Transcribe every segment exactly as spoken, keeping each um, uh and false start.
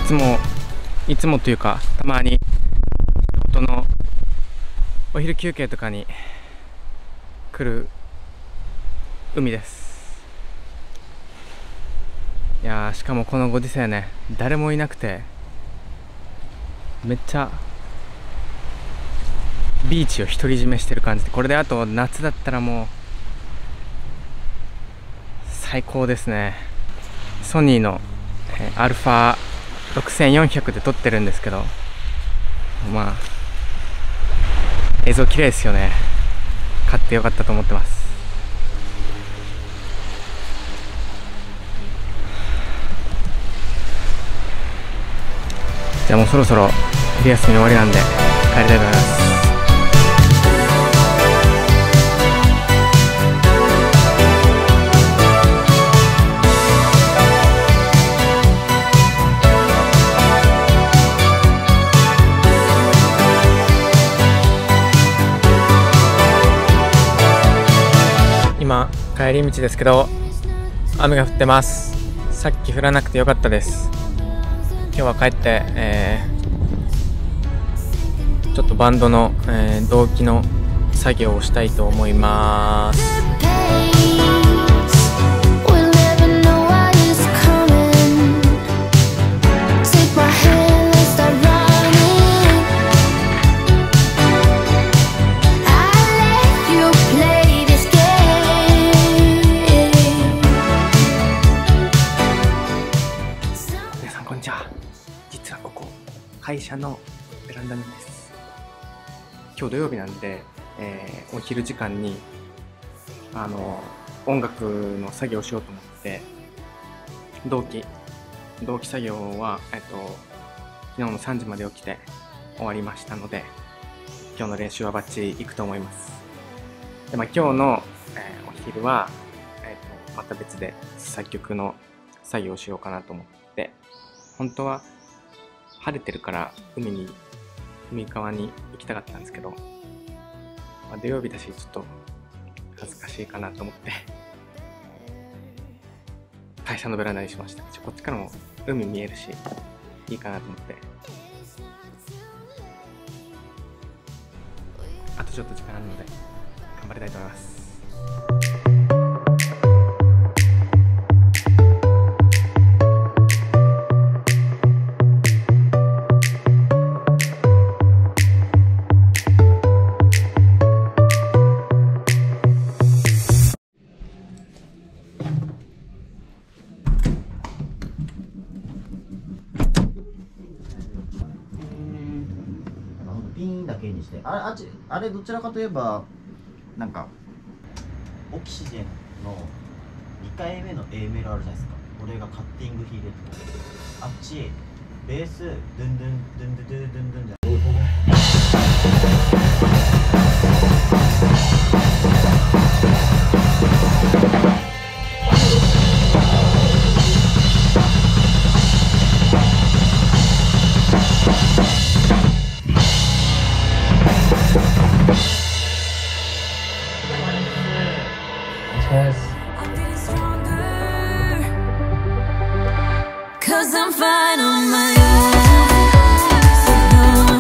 つもいつもというかたまに仕事のお昼休憩とかに来る海です。いやー、しかもこのご時世ね、誰もいなくてめっちゃビーチを独り占めしてる感じで、これであと夏だったらもう最高ですね。ソニーのえーアルファろくせんよんひゃくで撮ってるんですけど、まあ映像綺麗ですよね。買ってよかったと思ってます。じゃあもうそろそろ昼休み終わりなんで帰りたいと思います。今帰り道ですけど雨が降ってます。さっき降らなくてよかったです。今日は帰って、えー、ちょっとバンドの、えー、同期の作業をしたいと思います。皆さんこんにちは。実はここ会社のベランダなんです。今日土曜日なんで、えー、お昼時間にあの音楽の作業をしようと思って同期同期作業は、えっと、昨日のさんじまで起きて終わりましたので、今日の練習はバッチリいくと思います。で、まあ、今日の、えー、お昼は、えーと、また別で作曲の作業をしようかなと思って、本当は晴れてるから海に海側に行きたかったんですけど、まあ、土曜日だしちょっと恥ずかしいかなと思って会社のベランダにしました。こっちからも海見えるしいいかなと思って、あとちょっと時間あるので頑張りたいと思います。 ピンだけにして、あれ、あっち、あれどちらかといえばなんかオキシジェンのにかいめの A メロあるじゃないですか。これがカッティング弾いてるとこ、あっちベースドゥンドゥンドゥンドゥンドゥンドゥンドゥンじゃ Cause I'm fine on my own, so don't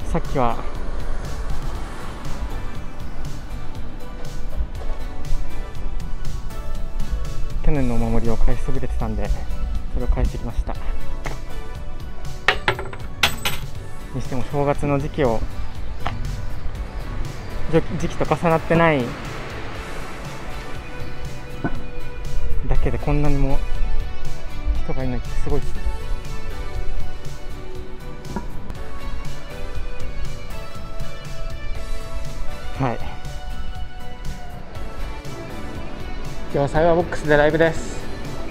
さっきは去年のお守りを返しそびれてたんで、それを返してきました。にしても正月の時期を時期と重なってないだけでこんなにも人がいないってすごいですね。はい、今日はサイバーボックスでライブです。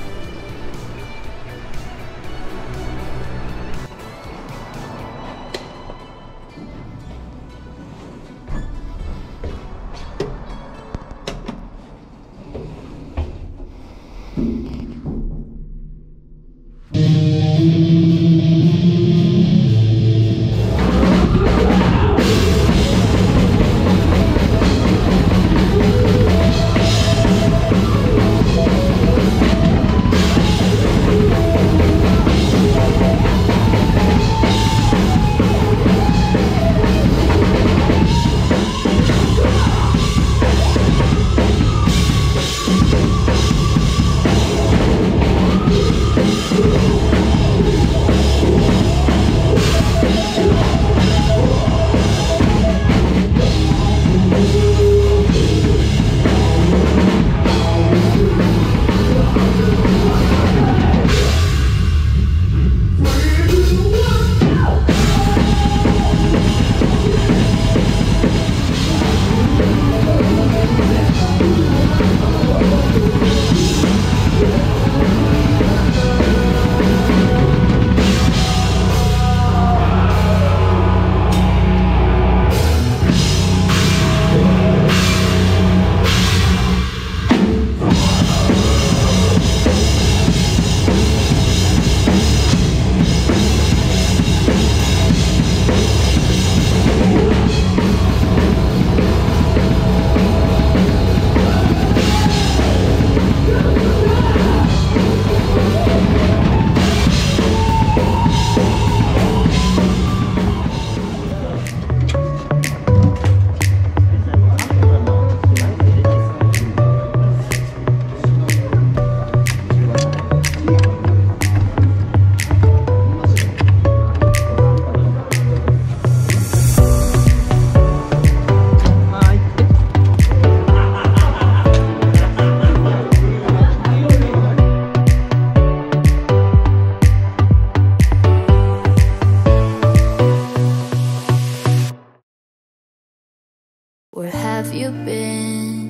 Where have you been?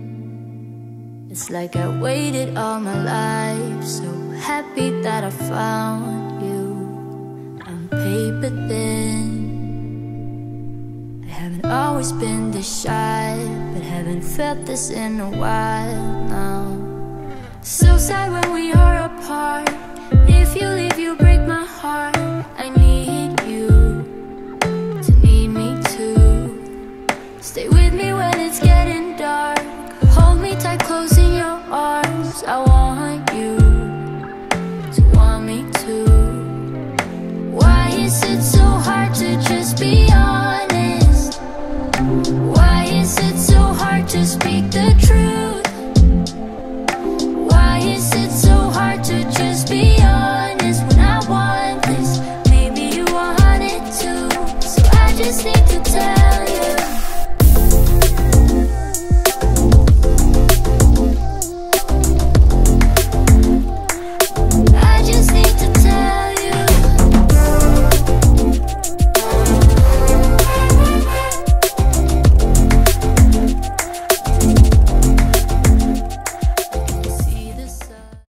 It's like I waited all my life, so happy that I found you. I'm paper thin. I haven't always been this shy, but haven't felt this in a while now. So sad when we are apart. If you leave, you break my heart. I need you to need me too. Stay with me when it's getting dark. Hold me tight, close in your arms. I want